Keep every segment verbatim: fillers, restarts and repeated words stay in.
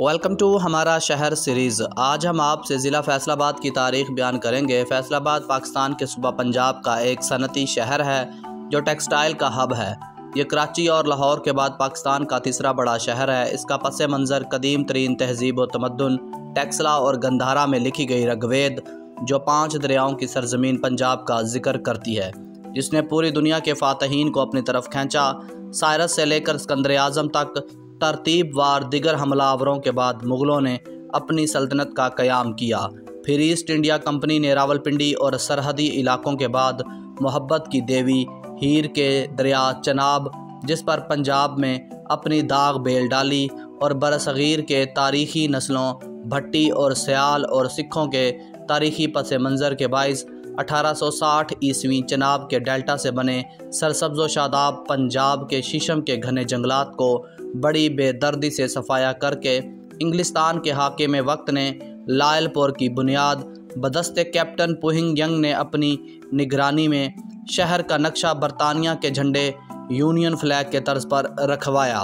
Welcome to हमारा शहर series. आज हम आपसे ज़िला फैसलाबाद की तारीख़ बयान करेंगे। फैसलाबाद पाकिस्तान के सूबा पंजाब का एक सनती शहर है जो टेक्सटाइल का हब है। ये कराची और लाहौर के बाद पाकिस्तान का तीसरा बड़ा शहर है। इसका पस मंज़र कदीम तरीन तहज़ीब व तमद्दुन टेक्सला और गंधारा में लिखी गई ऋग्वेद, जो पाँच दरियाओं की सरजमीन पंजाब का जिक्र करती है, जिसने पूरी दुनिया के फ़ातहीन को अपनी तरफ खींचा। साइरस से लेकर सिकंदर आज़म तक तरतीब वार दिगर हमलावरों के बाद मुग़लों ने अपनी सल्तनत का क़याम किया। फिर ईस्ट इंडिया कंपनी ने रावलपिंडी और सरहदी इलाकों के बाद मोहब्बत की देवी हीर के दरिया चनाब, जिस पर पंजाब में अपनी दाग बेल डाली, और बरसग़ीर के तारीख़ी नस्लों भट्टी और सयाल और सिखों के तारीख़ी पस मंज़र के बाइस अठारह सौ साठ ईस्वी चनाब के डेल्टा से बने सरसब्ज़ व शादाब पंजाब के शीशम के घने जंगलात को बड़ी बेदर्दी से सफाया करके इंग्लिस्तान के हाकिम वक्त ने लायलपुर की बुनियाद बदस्ते कैप्टन पुहिंग यंग ने अपनी निगरानी में शहर का नक्शा बरतानिया के झंडे यूनियन फ्लैग के तर्ज पर रखवाया।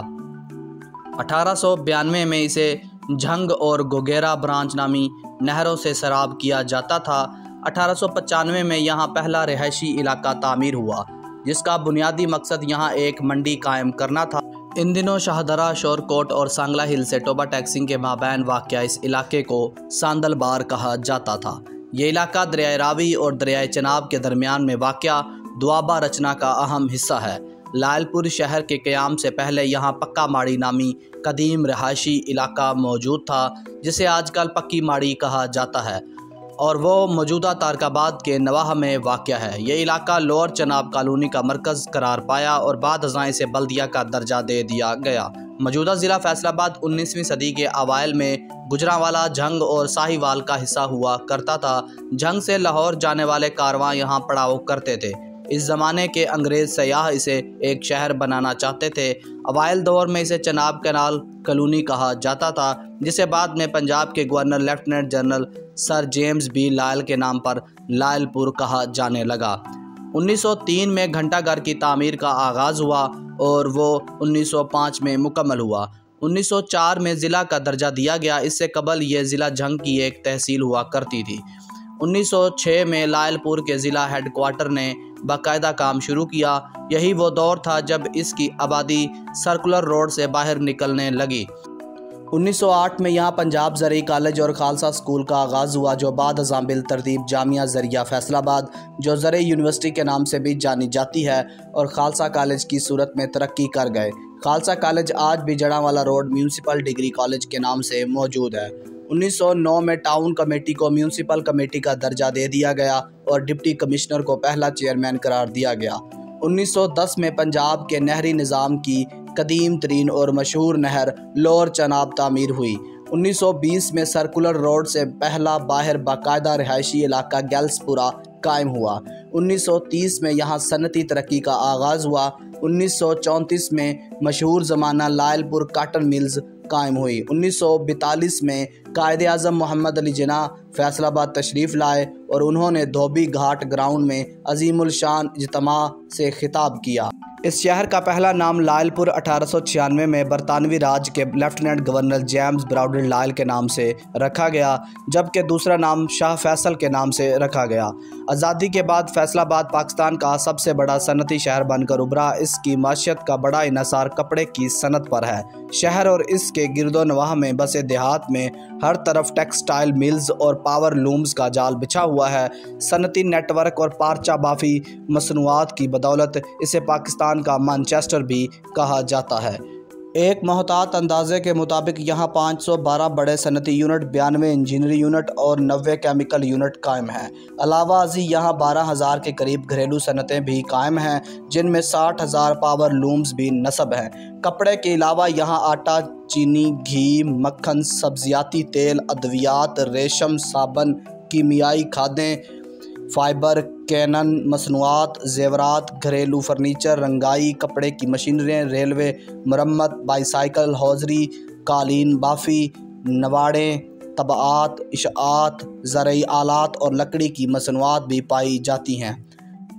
अठारह सौ बयानवे में इसे झंग और गोगेरा ब्रांच नामी नहरों से सराब किया जाता था। अठारह सौ पचानवे में यहाँ पहला रिहायशी इलाका तामीर हुआ, जिसका बुनियादी मकसद यहाँ एक मंडी कायम करना था। इन दिनों शाहदरा, शोरकोट और सांगला हिल से टोबा टैक्सिंग के माबैन वाक़या इस इलाके को सांदलबार कहा जाता था। ये इलाका दरियाए रावी और दरियाए चनाब के दरमियान में वाक़या दुआबा रचना का अहम हिस्सा है। लायलपुर शहर के क़याम से पहले यहाँ पक्का माड़ी नामी कदीम रहायशी इलाका मौजूद था, जिसे आजकल पक्की माड़ी कहा जाता है, और वो मौजूदा तारकाबाद के नवाह में वाक़या है। ये इलाका लोअर चनाब कॉलोनी का मरकज़ करार पाया और बाद अज़ां से बल्दिया का दर्जा दे दिया गया। मौजूदा ज़िला फैसलाबाद उन्नीसवीं सदी के अवाइल में गुजरांवाला, झंग और साहिवाल का हिस्सा हुआ करता था। झंग से लाहौर जाने वाले कारवां यहाँ पड़ाव करते थे। इस ज़माने के अंग्रेज़ सयाह इसे एक शहर बनाना चाहते थे। अवाइल दौर में इसे चनाब कैनाल कॉलोनी कहा जाता था, जिसे बाद में पंजाब के governor lieutenant general sir James B Lyall के नाम पर लायलपुर कहा जाने लगा। उन्नीस सौ तीन में घंटाघर की तामीर का आगाज़ हुआ और वो उन्नीस सौ पाँच में मुकम्मल हुआ। उन्नीस सौ चार में ज़िला का दर्जा दिया गया। इससे कबल ये ज़िला झंग की एक तहसील हुआ करती थी। उन्नीस सौ छह में लायलपुर के ज़िला हेडक्वार्टर ने बाकायदा काम शुरू किया। यही वो दौर था जब इसकी आबादी सर्कुलर रोड से बाहर निकलने लगी। उन्नीस सौ आठ में यहाँ पंजाब ज़रई कॉलेज और खालसा स्कूल का आगाज़ हुआ, जो बाद अज़ां बिल तरतीब जामिया ज़रिया फैसलाबाद, जो ज़रई यूनिवर्सिटी के नाम से भी जानी जाती है, और खालसा कॉलेज की सूरत में तरक्की कर गए। खालसा कॉलेज आज भी Jaranwala road municipal degree college के नाम से मौजूद है। उन्नीस सौ नौ में टाउन कमेटी को म्यूनसिपल कमेटी का दर्जा दे दिया गया और डिप्टी कमिश्नर को पहला चेयरमैन करार दिया गया। उन्नीस सौ दस में पंजाब के नहरी निज़ाम की कदीम तरीन और मशहूर नहर लोअर चनाब तामीर हुई। उन्नीस सौ बीस में सर्कुलर रोड से पहला बाहर बाकायदा रिहायशी इलाका गैल्सपुरा कायम हुआ। उन्नीस सौ तीस में यहाँ सनती तरक्की का आगाज़ हुआ। उन्नीस सौ चौंतीस में मशहूर ज़माना लायलपुर काटन मिल्स कायम हुई। उन्नीस सौ बैतालीस में कायदे आज़म मोहम्मद अली जिन्ना फैसलाबाद तशरीफ़ लाए और उन्होंने धोबी घाट ग्राउंड में अजीमुल शान इज्तिमा से खिताब किया। इस शहर का पहला नाम लायलपुर अठारह सौ छियानवे में बरतानवी राज के lieutenant governor James Broadwood Lyall के नाम से रखा गया, जबकि दूसरा नाम शाह फैसल के नाम से रखा गया। आज़ादी के बाद फैसलाबाद पाकिस्तान का सबसे बड़ा सनती शहर बनकर उभरा। इसकी माशियत का बड़ा इन्हसार कपड़े की सनत पर है। शहर और इसके गिरदो नवाह में बसे देहात में हर तरफ टेक्सटाइल मिल्स और पावर लूम्स का जाल बिछा हुआ है। सनती नेटवर्क और पारचा बाफी मसनूआत की बदौलत इसे पाकिस्तान का मैनचेस्टर भी कहा जाता है। एक मोहतात अंदाजे के मुताबिक यहाँ पाँच सौ बारह बड़े सनती यूनिट, बयानवे इंजीनियरी यूनिट और नब्बे केमिकल यूनिट कायम हैं। अलावा अजी यहाँ बारह हज़ार के करीब घरेलू सनतें भी कायम हैं, जिनमें साठ हज़ार पावर लूम्स भी नस्ब हैं। कपड़े के अलावा यहाँ आटा, चीनी, घी, मक्खन, सब्जियाती तेल, अद्वियात, रेशम, साबन, कीमियाई खादें, फाइबर, कैनन, मसनूआत, जेवरात, घरेलू फर्नीचर, रंगाई, कपड़े की मशीनरी, रेलवे मरम्मत, बाईसाइकिल, हौजरी, कालीन बाफ़ी, नवाड़े, तबाआत, इशाआत, ज़रई आलात और लकड़ी की मसनूआत भी पाई जाती हैं।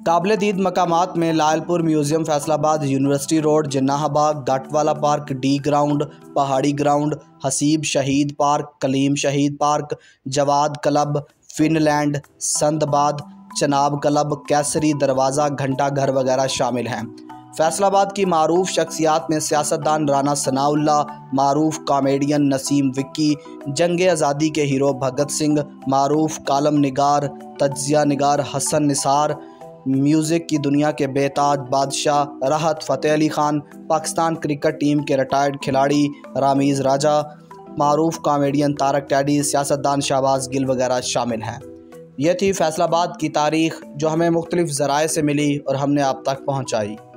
काबिल दीद मकामात में Lyallpur museum, Faisalabad university road, Jinnah बाग, गटवाला पार्क, डी ग्राउंड, पहाड़ी ground, Haseeb Shaheed park, Kaleem Shaheed park, Jawad club, Finland, Sindbad, Chenab club, Qaisari दरवाज़ा, घंटा घर वगैरह शामिल हैं। फैसलाबाद की मारूफ शख्सियात में सियासतदान राना सनाउल्लाह, मारूफ कॉमेडियन नसीम विक्की, जंग आज़ादी के हीरो भगत सिंह, मारूफ कालम निगार तज्जिया निगार हसन निसार, म्यूज़िक की दुनिया के बेताज बादशाह राहत फ़तेह अली ख़ान, पाकिस्तान क्रिकेट टीम के रिटायर्ड खिलाड़ी रामीज़ राजा, मारूफ कॉमेडियन तारक टैडी, सियासतदान शहबाज गिल वगैरह शामिल हैं। ये थी फैसलाबाद की तारीख़ जो हमें मुख्तलिफ़ ज़राए से मिली और हमने आप तक पहुँचाई।